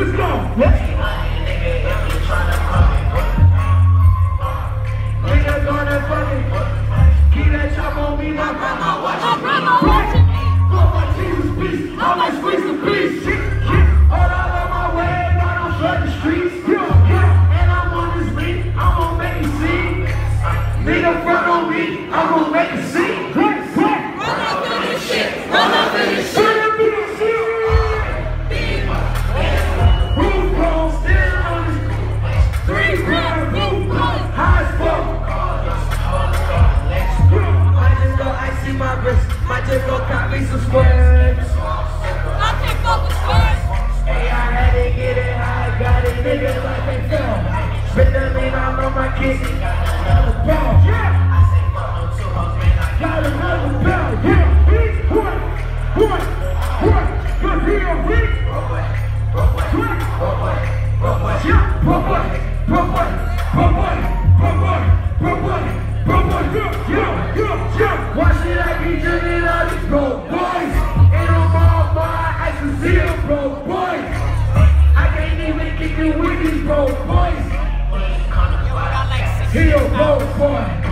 Let's go. Nigga gonna fucking keep that chop on me like grandma watching me. Fuck my Jesus beast, I might squeeze the beast. All out of my way, but I'm flood the streets. And I'm on this beat, I'm gonna make it see. Nigga front on me, I'm gonna make it see. Run up in this shit, run up in this shit. My dick gon' cop me some squares. I can't fuck with squares. Hey, I had to get it high, got it, niggas like they fell. Spit the lean all on my kids, got another bell. Yeah. Got another bell. Yeah. What? Good deal, Rick. Why should I be drinking all these broke boys? Ain't no more bar, I can see them broke boys. I can't even kick it with these broke boys. He a broke boy.